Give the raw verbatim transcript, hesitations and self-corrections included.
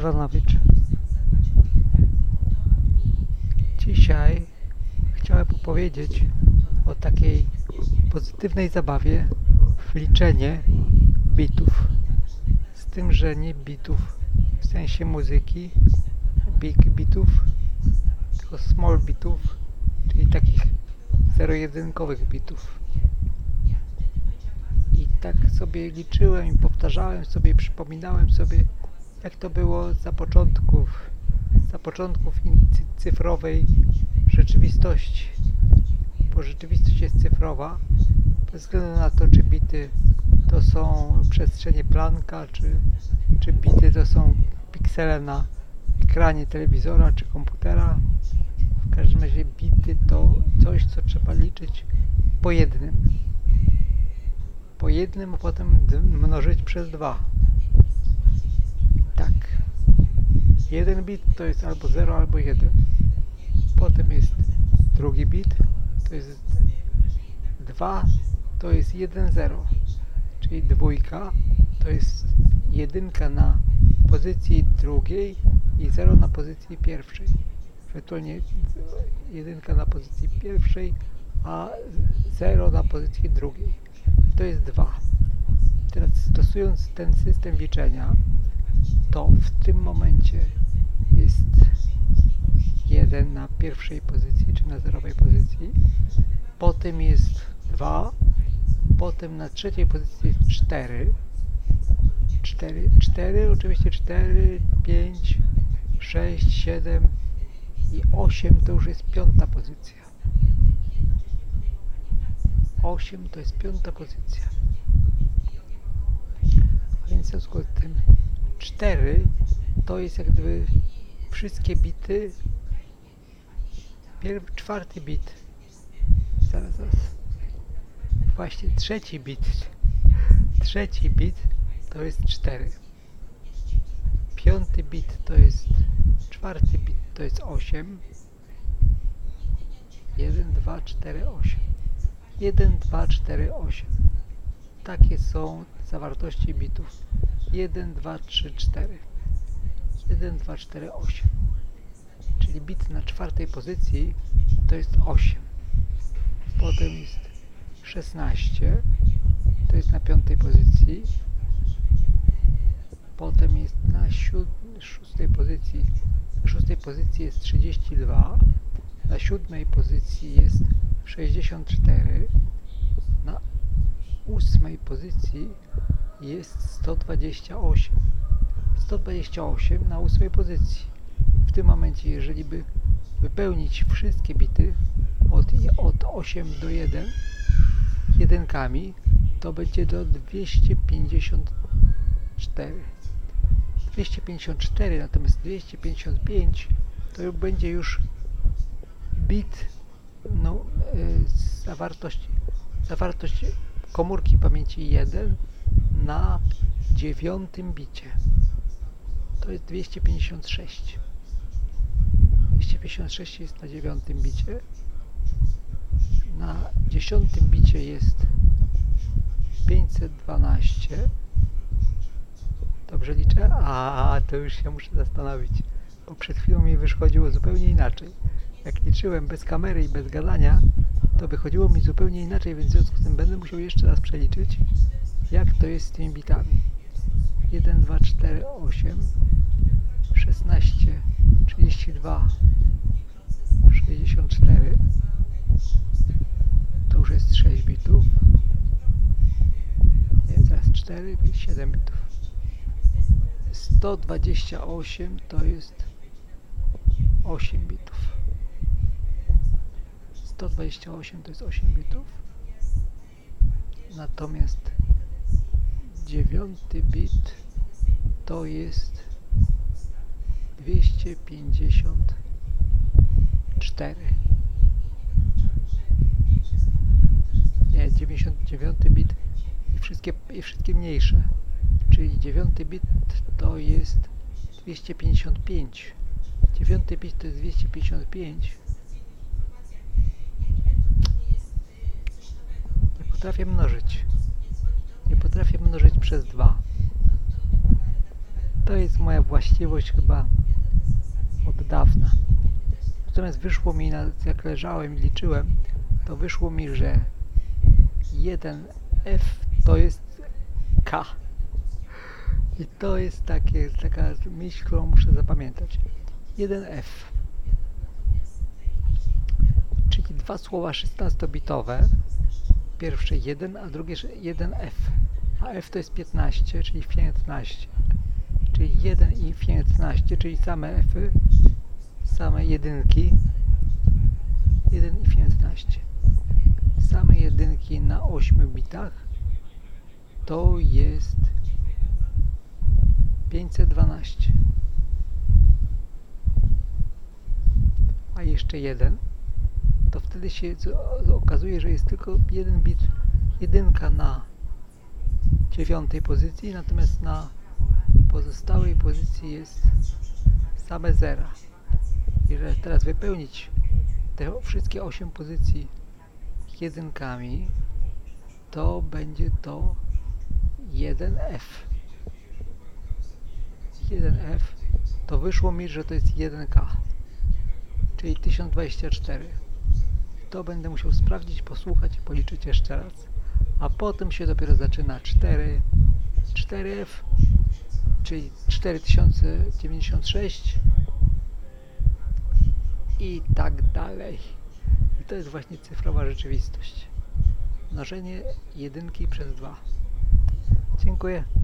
Żywanowicz. Dzisiaj chciałem opowiedzieć o takiej pozytywnej zabawie w liczenie bitów. Z tym, że nie bitów w sensie muzyki, big bitów, tylko small bitów, czyli takich zero-jedynkowych bitów. I tak sobie liczyłem i powtarzałem sobie, przypominałem sobie, jak to było za początków, za początków cyfrowej rzeczywistości. Bo rzeczywistość jest cyfrowa, bez względu na to, czy bity to są przestrzenie Plancka, czy, czy bity to są piksele na ekranie telewizora czy komputera. W każdym razie bity to coś, co trzeba liczyć po jednym. Po jednym, a potem mnożyć przez dwa. Tak. Jeden bit to jest albo zero, albo jeden. Potem jest drugi bit, to jest dwa, to jest jeden, zero. Czyli dwójka to jest jedynka na pozycji drugiej i zero na pozycji pierwszej. Ewentualnie jedynka na pozycji pierwszej, a zero na pozycji drugiej. To jest dwa. Teraz stosując ten system liczenia, to w tym momencie jest jeden na pierwszej pozycji, czy na zerowej pozycji. Potem jest dwa. Potem na trzeciej pozycji jest cztery. cztery, cztery, oczywiście cztery, pięć, sześć, siedem i osiem to już jest piąta pozycja. osiem to jest piąta pozycja. A więc w związku z tym cztery to jest jak gdyby wszystkie bity. Pierw, czwarty bit. Zaraz, zaraz. Właśnie trzeci bit. Trzeci bit to jest cztery. Piąty bit to jest czwarty bit to jest osiem. jeden, dwa, cztery, osiem. jeden, dwa, cztery, osiem. Takie są zawartości bitów. jeden, dwa, trzy, cztery. jeden, dwa, cztery, osiem. Czyli bit na czwartej pozycji to jest osiem. Potem jest szesnaście. To jest na piątej pozycji. Potem jest na szóstej pozycji. Na szóstej pozycji jest trzydzieści dwa. Na siódmej pozycji jest sześćdziesiąt cztery. Na ósmej pozycji jest sto dwadzieścia osiem. sto dwadzieścia osiem na ósmej pozycji. W tym momencie, jeżeli by wypełnić wszystkie bity od, od osiem do jeden jedynkami, to będzie do dwieście pięćdziesiąt cztery. dwieście pięćdziesiąt cztery, natomiast dwieście pięćdziesiąt pięć to będzie już bit, no, yy, zawartość, zawartość komórki pamięci jeden na dziewiątym bicie. To jest dwieście pięćdziesiąt sześć. dwieście pięćdziesiąt sześć jest na dziewiątym bicie. Na dziesiątym bicie jest pięćset dwanaście. Dobrze liczę? A, to już się muszę zastanowić, bo przed chwilą mi wychodziło zupełnie inaczej. Jak liczyłem bez kamery i bez gadania, to wychodziło mi zupełnie inaczej, więc w związku z tym będę musiał jeszcze raz przeliczyć, jak to jest z tymi bitami. jeden, dwa, cztery, osiem, szesnaście, trzydzieści dwa, sześćdziesiąt cztery. To już jest sześć bitów. Nie, zaraz cztery, siedem bitów. sto dwadzieścia osiem to jest osiem bitów. sto dwadzieścia osiem to jest osiem bitów. Natomiast dziewiąty bit to jest dwieście pięćdziesiąt cztery. Nie, dziewięćdziesiąty dziewiąty bit i wszystkie, i wszystkie mniejsze. Czyli dziewiąty bit to jest dwieście pięćdziesiąt pięć. dziewiąty bit to jest dwieście pięćdziesiąt pięć. Nie potrafię mnożyć. Nie potrafię mnożyć przez dwa. To jest moja właściwość chyba od dawna. Natomiast wyszło mi, jak leżałem i liczyłem, to wyszło mi, że jeden F to jest K. I to jest takie, taka myśl, którą muszę zapamiętać. jeden F. Czyli dwa słowa szesnastobitowe. Pierwsze jeden, a drugie jeden F. A F to jest piętnaście, czyli piętnaście. Czyli jeden i piętnaście, czyli same F'y, same jedynki. jeden i piętnaście. Same jedynki na ośmiu bitach to jest pięćset dwanaście. A jeszcze jeden, to wtedy się okazuje, że jest tylko jeden bit, jedynka na dziewiątej pozycji, natomiast na pozostałej pozycji jest same zera. Jeżeli teraz wypełnić te wszystkie osiem pozycji jedynkami, to będzie to jeden F. jeden F to wyszło mi, że to jest jeden K, czyli tysiąc dwadzieścia cztery. To będę musiał sprawdzić, posłuchać i policzyć jeszcze raz. A potem się dopiero zaczyna cztery, cztery F, czyli cztery tysiące dziewięćdziesiąt sześć i tak dalej. I to jest właśnie cyfrowa rzeczywistość. Mnożenie jedynki przez dwa. Dziękuję.